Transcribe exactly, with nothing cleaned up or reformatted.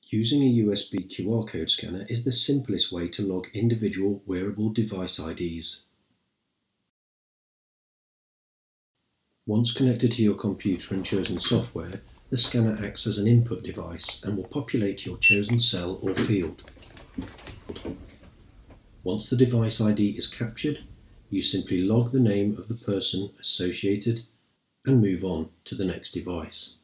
Using a U S B Q R code scanner is the simplest way to log individual wearable device I Ds. Once connected to your computer and chosen software, the scanner acts as an input device and will populate your chosen cell or field. Once the device I D is captured, you simply log the name of the person associated and move on to the next device.